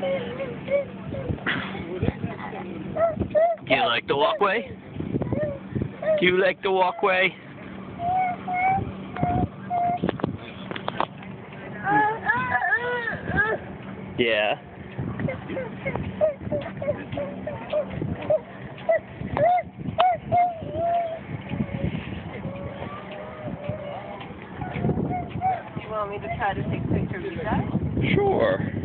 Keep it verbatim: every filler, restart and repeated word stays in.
Do you like the walkway? Do you like the walkway? Yeah. You want me to try to take pictures of you guys? Sure.